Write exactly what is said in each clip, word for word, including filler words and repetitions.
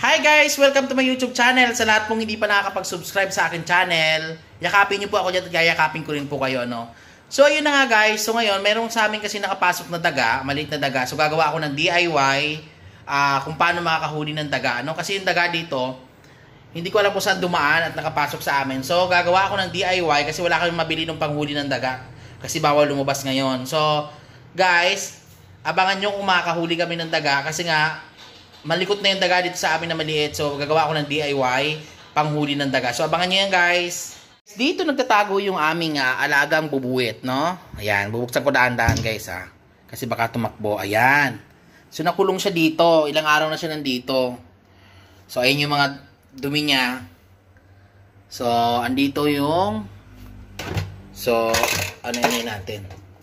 Hi guys! Welcome to my YouTube channel. Sa lahat pong hindi pa nakakapag-subscribe sa akin channel, yakapin niyo po ako dyan at yayakapin ko rin po kayo, no? So, ayun na nga guys. So, ngayon, mayroong sa amin kasi nakapasok na daga, maliit na daga. So, gagawa ako ng D I Y uh, kung paano makakahuli ng daga, no? Kasi yung daga dito, hindi ko alam kung saan dumaan at nakapasok sa amin. So, gagawa ako ng D I Y kasi wala kami mabili ng panghuli ng daga. Kasi bawal lumabas ngayon. So, guys, abangan nyo kung makakahuli kami ng daga kasi nga, malikot na yung daga dito sa amin na maliit. So, gagawa ako ng D I Y panghuli ng daga. So, abangan nyo yan, guys. Dito nagtatago yung aming uh, alagang bubuwit, no? Ayan, bubuksan ko daan-daan, guys, ha? Kasi baka tumakbo. Ayan. So, nakulong siya dito. Ilang araw na siya nandito. So, ayan yung mga dumi niya. So, andito yung... So, ano yun natin?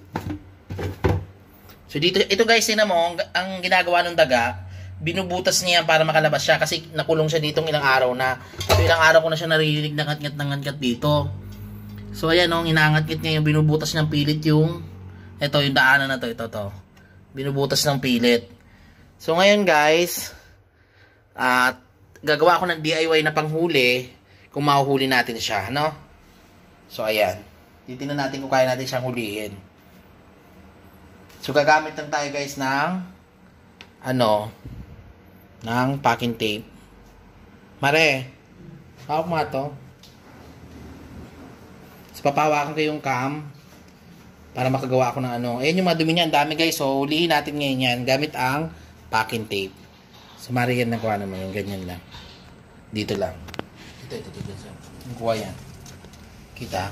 So, dito, ito guys, tingnan mo, ang, ang ginagawa ng daga, binubutas niya para makalabas siya kasi nakulong siya ditong ilang araw na. So, ilang araw ko na siya naririnig na ngat-ngat na ngat dito. So, ayan o, inangat-ngat niya yung binubutas ng pilit yung ito, yung daanan na to, ito, to. Binubutas ng pilit. So, ngayon guys, at uh, gagawa ko ng D I Y na panghuli kung mahuhuli natin siya, no? So, ayan. Titingnan natin kung kaya natin siyang hulihin. So, gagamit lang tayo guys ng ano, ng packing tape. Mare, hawak mo ito. So, papawakan ko yung cam para makagawa ako ng ano. Ayan yung madumi niya. Ang dami guys. So, ulihin natin ngayon yan gamit ang packing tape. So, Mare, yan nakuha naman yung ganyan lang. Dito lang. Ito, ito, ito. ito. Nakuha yan. Kita.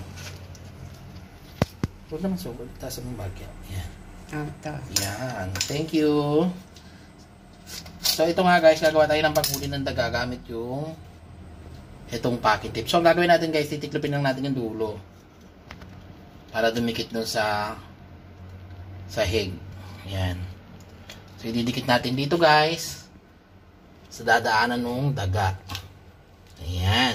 Huwag naman sugod. Taas ang bagyo. Yan. Yan. Thank you. So, ito nga guys, gagawa tayo ng paghuli ng daga gamit yung itong packing tape. So, ang gagawin natin guys, titiklopin lang natin yung dulo para dumikit dun sa sahig. Ayan. So, ididikit natin dito guys sa dadaanan ng daga. Ayan.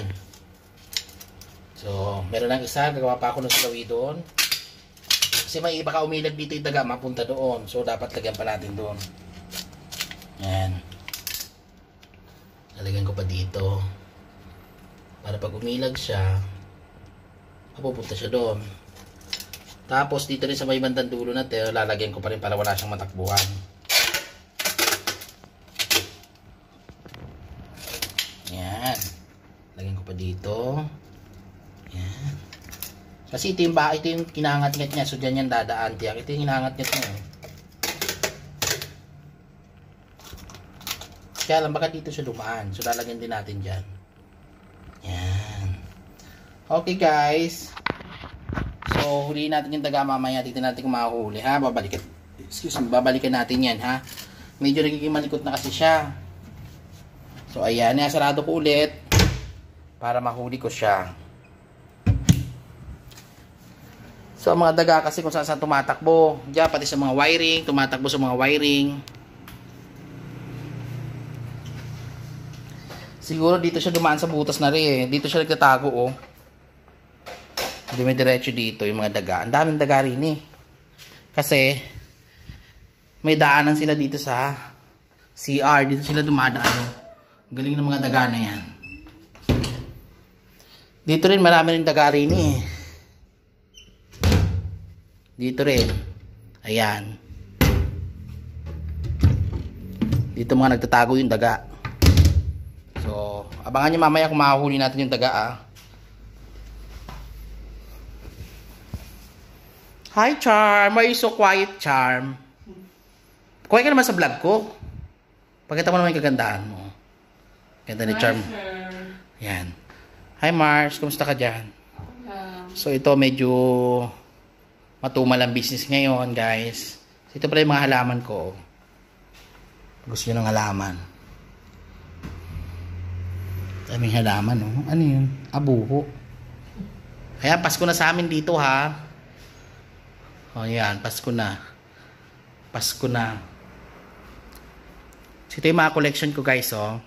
So, meron lang isa. Gagawa pa ako ng sulawi doon. Kasi may iba ka umilag dito yung daga, mapunta doon. So, dapat lagyan pa natin doon. Ayan. Lalagyan ko pa dito. Para pag umilag siya, mapupunta siya doon. Tapos dito rin sa may bandang dulo natin, lalagyan ko pa rin para wala siyang matakbuhan. Ayan. Lagyan ko pa dito. Ayan. Kasi ito yung, ito yung kinangat-ngat niya. So dyan yan dadaan. Tiyak. Ito yung kinangat-ngat niya. Kaya lang, baka dito siya dumaan. So, lalagyan din natin dyan. Yan. Okay, guys. So, huliin natin yung daga mamaya. Tignan natin kung makahuli, ha? Babalikan. Excuse me. Babalikan natin yan, ha? Medyo nagiging malikot na kasi siya. So, ayan. Nasarado ko ulit para mahuli ko siya. So, ang mga daga kasi kung saan saan tumatakbo. Diyan, pati sa mga wiring. Tumatakbo sa mga wiring. Siguro dito siya dumaan sa butas na rin eh. Dito siya nagtatago oh. Hindi may diretso dito yung mga daga. Ang daming daga rin eh. Kasi may daanan sila dito sa C R. Dito sila dumadaan oh. Galing ng mga daga na yan. Dito rin marami rin daga rin eh. Dito rin. Ayan. Dito mga nagtatago yung daga. So, abangan nyo mamaya kung makahuli natin yung daga ah. Hi Charm! Why are you so quiet, Charm? Kuhay ka naman sa vlog ko. Pakita mo naman yung kagandahan mo. Ganda ni Charm. Yan. Hi Mars, kumusta ka dyan? So, ito medyo matumal ang business ngayon guys. So, ito pala yung mga halaman ko. Gusto nyo ng halaman. Daming halaman, no? Ano yun? Abuho. Ayan, Pasko na sa amin dito, ha? O, yan. Pasko na. Pasko na. So, ito yung mga collection ko, guys, oh.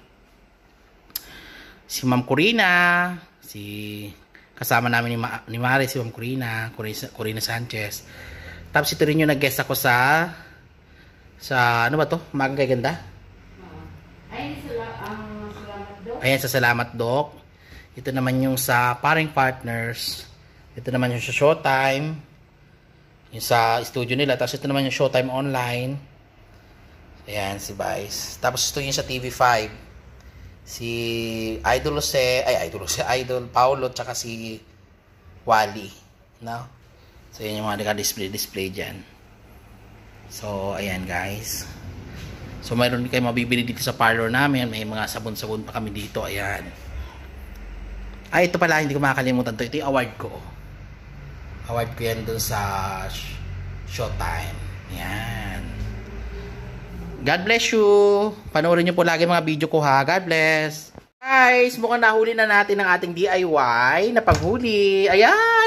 Si Ma'am Corina. Si... Kasama namin ni, Ma ni Mare, si Ma'am Corina. Corina, Corina Sanchez. Tapos, ito rin yung nag-guest ako sa... Sa, ano ba to? Magang kay ganda? Ay, sa Ayan, sa Salamat Doc. Ito naman yung sa Paring Partners. Ito naman yung sa Showtime. Yung sa studio nila. Tapos ito naman yung Showtime Online. Ayan, si Vice. Tapos ito yung sa T V five. Si Idol Jose, ay Idol Jose, Idol Paulo, tsaka si Wally. No? So, yan yung mga naka-display-display dyan. So, ayan guys. So, mayroon kayo mabibili dito sa parlor namin. May mga sabon-sabon pa kami dito. Ayan. Ay, ito pala, hindi ko makakalimutan to. Ito yung award ko. Award ko yan dun sa Showtime. Ayan. God bless you. Panoorin nyo po lagi mga video ko ha. God bless. Guys, mukhang nahuli na natin ang ating D I Y na panghuli. Ayan.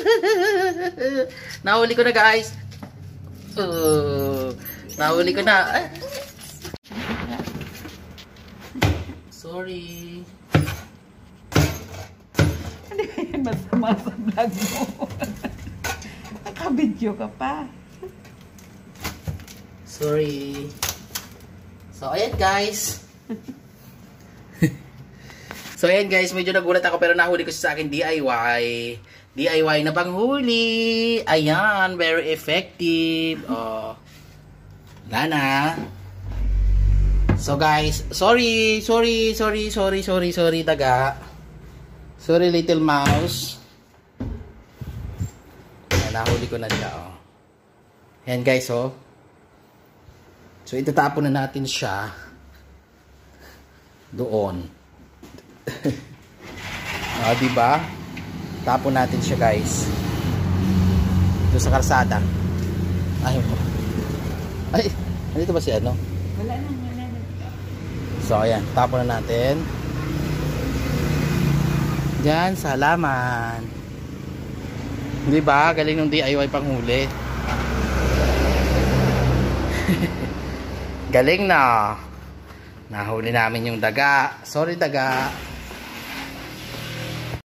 Nahuli ko na guys. Uh, nahuli ko na. Ah. Sorry. Hindi kaya masama sa vlog mo. Nakabidyo ka pa. Sorry. So, ayan guys. So, ayan guys. Medyo nagulat ako pero nahuli ko sa akin D I Y. D I Y na panghuli. Ayan. Very effective. Oh. Lana. So, guys. Sorry. Sorry. Sorry. Sorry. Sorry. Sorry. Daga. Sorry, little mouse. Ayan, nahuli ko na siya. Oh. Ayan guys. Oh. So, itatapon na natin siya doon. Ah, diba? Tapon natin siya, guys. Doon sa karsada. Ay, ay, dito ba si ano? Wala na, wala na. So, ayan. Tapon na natin. Diyan, sa halaman. Diba? Galing ng D I Y panghuli. Galing na. Nahuli namin yung daga. Sorry daga.